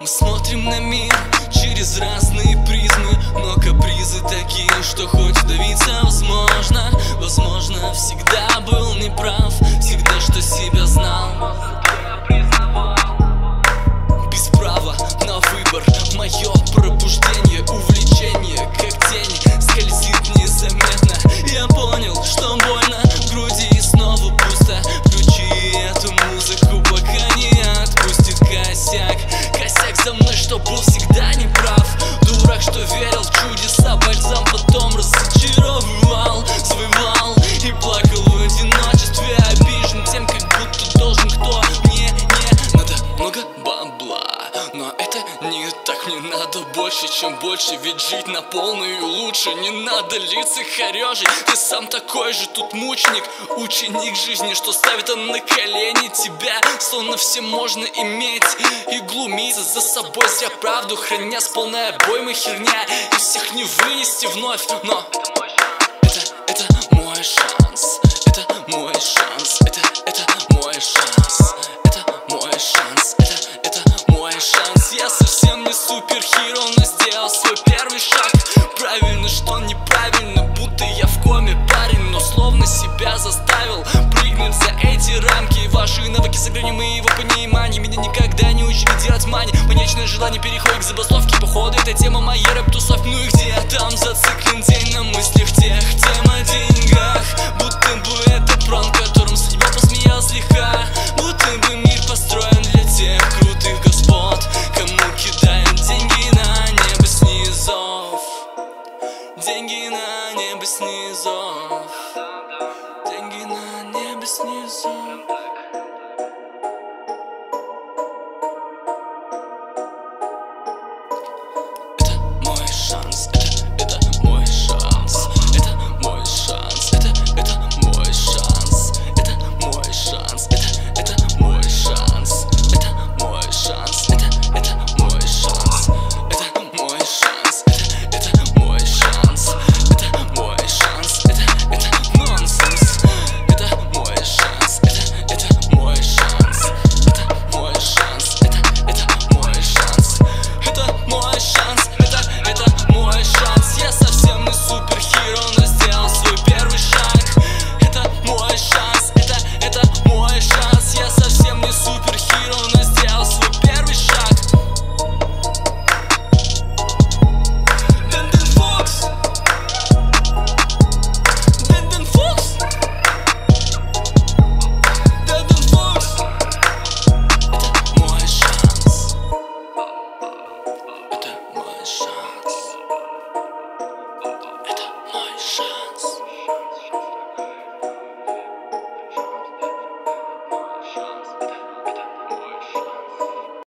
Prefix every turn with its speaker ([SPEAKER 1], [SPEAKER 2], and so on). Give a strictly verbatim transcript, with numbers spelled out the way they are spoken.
[SPEAKER 1] Мы смотрим на мир через разные призмы, но капризы такие, что хоть удавиться возможно. Возможно, всегда был неправ, всегда что себя знал. Без права на выбор, мое пробуждение, увлечение, как тень, скользит незаметно. Я понял, что больно в груди и снова пусто. Включи эту музыку, пока не отпустит косяк. Косяк за мной, что был всегда неправ. Дурак, что верил в чудеса, бальзам потом разочаровывал. Завывал и плакал в одиночестве, обижен тем, как будто должен кто. Мне не надо много бабла, но это не так. Мне надо больше, чем больше, ведь жить на полную лучше. Не надо лица хорежить, ты сам такой же тут мученик, ученик жизни, что ставит он на колени тебя. Словно всем можно иметь и глумиться за собой, зря правду храня с полной обоймой херня. И всех не вынести вновь, но это, это мой шанс, это мой шанс, это, это мой шанс, это мой шанс, это, это мой шанс. Я совсем не суперхиро, но сделал свой первый шаг. Правильно, что неправильно, будто я в коме парень, но словно себя заставил прыгнуть за эти рамки. Ваши навыки с ограничением моего понимания меня никогда не учили делать мани. Маньячное желание переходит к забастовке, походу это тема моей рэп-тусовки. Ну и где там зациклен день на мыслях тех тем о деньгах? Будто бы это прон, которым судьба посмеялась слегка. Будто бы мир построен для тех крутых господ, кому кидают деньги на небо снизу. Деньги на небо снизу. Деньги на небо снизу.